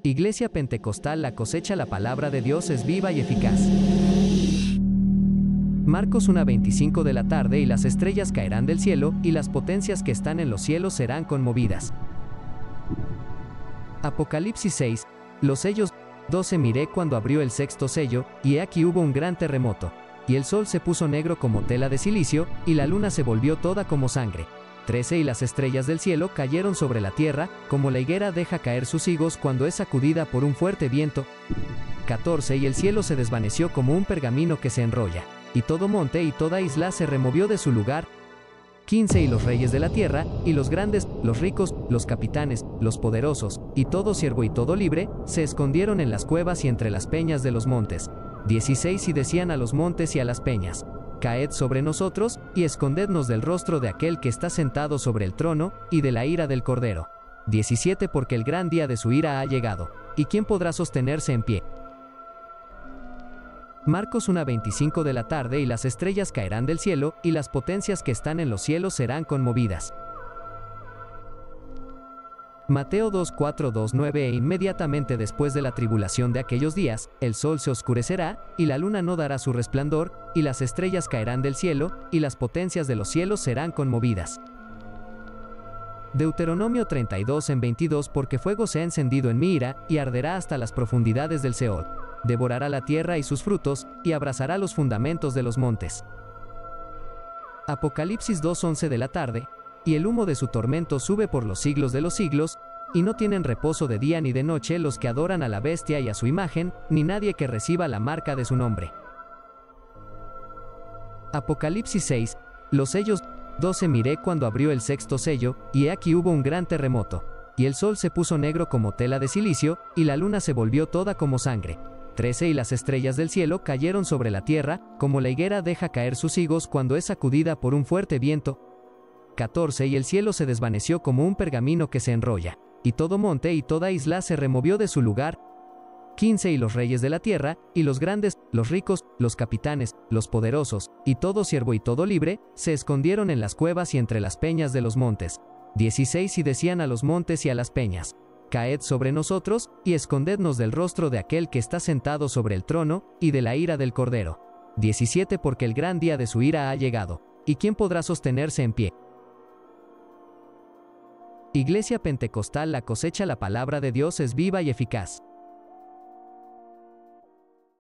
Iglesia Pentecostal La Cosecha. La palabra de Dios es viva y eficaz. Marcos 1:25 de la tarde. Y las estrellas caerán del cielo, y las potencias que están en los cielos serán conmovidas. Apocalipsis 6. Los sellos. 12. Miré cuando abrió el sexto sello, y he aquí hubo un gran terremoto. Y el sol se puso negro como tela de silicio, y la luna se volvió toda como sangre. 13. Y las estrellas del cielo cayeron sobre la tierra, como la higuera deja caer sus higos cuando es sacudida por un fuerte viento. 14. Y el cielo se desvaneció como un pergamino que se enrolla, y todo monte y toda isla se removió de su lugar. 15. Y los reyes de la tierra, y los grandes, los ricos, los capitanes, los poderosos, y todo siervo y todo libre, se escondieron en las cuevas y entre las peñas de los montes. 16. Y decían a los montes y a las peñas: caed sobre nosotros, y escondednos del rostro de aquel que está sentado sobre el trono, y de la ira del Cordero. 17. Porque el gran día de su ira ha llegado, ¿y quién podrá sostenerse en pie? Marcos 1:25 de la tarde. Y las estrellas caerán del cielo, y las potencias que están en los cielos serán conmovidas. Mateo 2:4-2:9. E inmediatamente después de la tribulación de aquellos días, el sol se oscurecerá, y la luna no dará su resplandor, y las estrellas caerán del cielo, y las potencias de los cielos serán conmovidas. Deuteronomio 32:22. Porque fuego se ha encendido en mi ira, y arderá hasta las profundidades del Seol. Devorará la tierra y sus frutos, y abrasará los fundamentos de los montes. Apocalipsis 2:11 de la tarde. Y el humo de su tormento sube por los siglos de los siglos, y no tienen reposo de día ni de noche los que adoran a la bestia y a su imagen, ni nadie que reciba la marca de su nombre. Apocalipsis 6. Los sellos. 12. Miré cuando abrió el sexto sello, y he aquí hubo un gran terremoto. Y el sol se puso negro como tela de silicio, y la luna se volvió toda como sangre. 13. Y las estrellas del cielo cayeron sobre la tierra, como la higuera deja caer sus higos cuando es sacudida por un fuerte viento. 14. Y el cielo se desvaneció como un pergamino que se enrolla, y todo monte y toda isla se removió de su lugar. 15. Y los reyes de la tierra, y los grandes, los ricos, los capitanes, los poderosos, y todo siervo y todo libre, se escondieron en las cuevas y entre las peñas de los montes. 16. Y decían a los montes y a las peñas: caed sobre nosotros, y escondednos del rostro de aquel que está sentado sobre el trono, y de la ira del Cordero. 17. Porque el gran día de su ira ha llegado, ¿y quién podrá sostenerse en pie? Iglesia Pentecostal La Cosecha. La palabra de Dios es viva y eficaz.